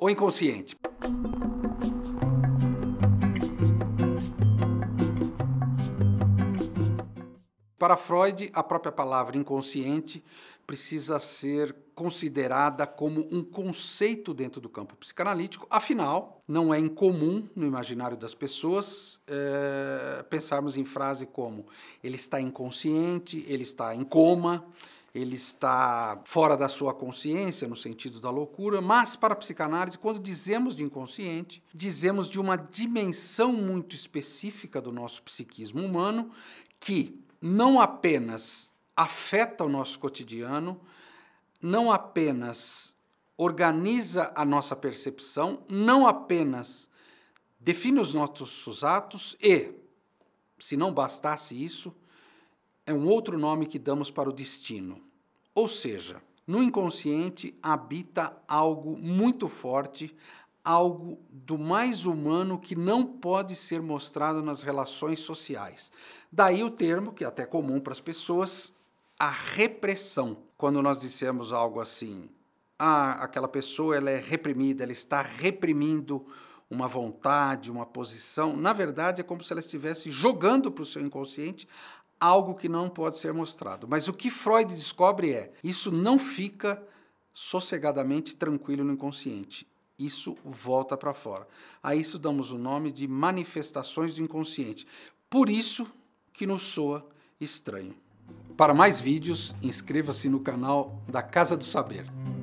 ou inconsciente? Para Freud, a própria palavra inconsciente precisa ser considerada como um conceito dentro do campo psicanalítico, afinal, não é incomum no imaginário das pessoas pensarmos em frase como ele está inconsciente, ele está em coma, ele está fora da sua consciência, no sentido da loucura, mas para a psicanálise, quando dizemos de inconsciente, dizemos de uma dimensão muito específica do nosso psiquismo humano que não apenas afeta o nosso cotidiano, não apenas organiza a nossa percepção, não apenas define os nossos atos e, se não bastasse isso, é um outro nome que damos para o destino. Ou seja, no inconsciente habita algo muito forte, algo do mais humano que não pode ser mostrado nas relações sociais. Daí o termo, que é até comum para as pessoas, a repressão. Quando nós dissemos algo assim, aquela pessoa ela é reprimida, ela está reprimindo uma vontade, uma posição, na verdade é como se ela estivesse jogando para o seu inconsciente algo que não pode ser mostrado. Mas o que Freud descobre isso não fica sossegadamente tranquilo no inconsciente. Isso volta para fora. A isso damos o nome de manifestações do inconsciente. Por isso que nos soa estranho. Para mais vídeos, inscreva-se no canal da Casa do Saber.